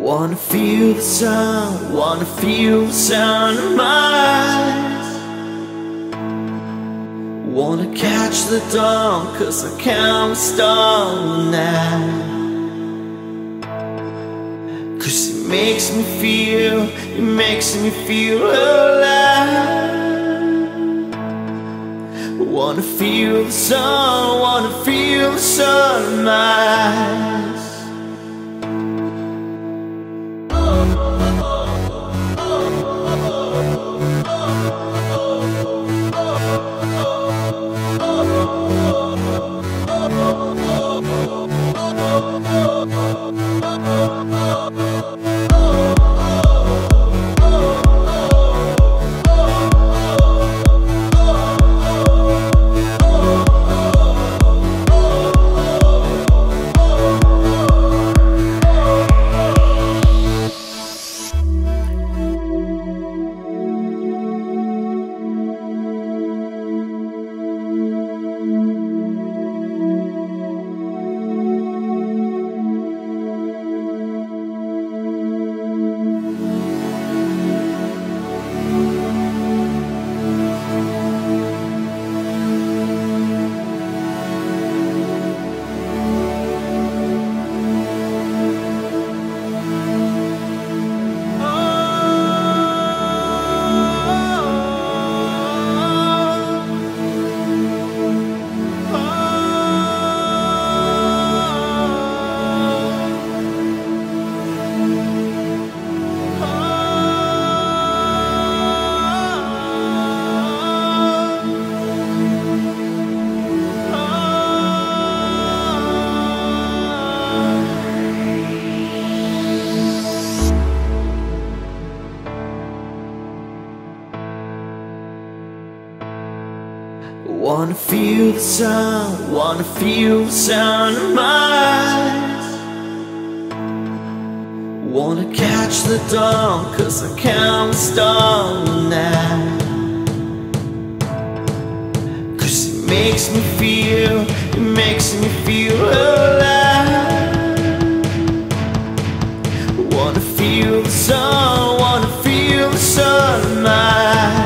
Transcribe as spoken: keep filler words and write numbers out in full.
Wanna feel the sun, wanna feel the sun of my eyes. Wanna catch the dawn, cause I can't stop now. Cause it makes me feel, it makes me feel alive. Wanna feel the sun, wanna feel the sun of my eyes. Wanna feel the sun, wanna feel the sun of my eyes. Wanna catch the dawn, cause I can't stop now. Cause it makes me feel, it makes me feel alive. Wanna feel the sun, wanna feel the sun of my eyes.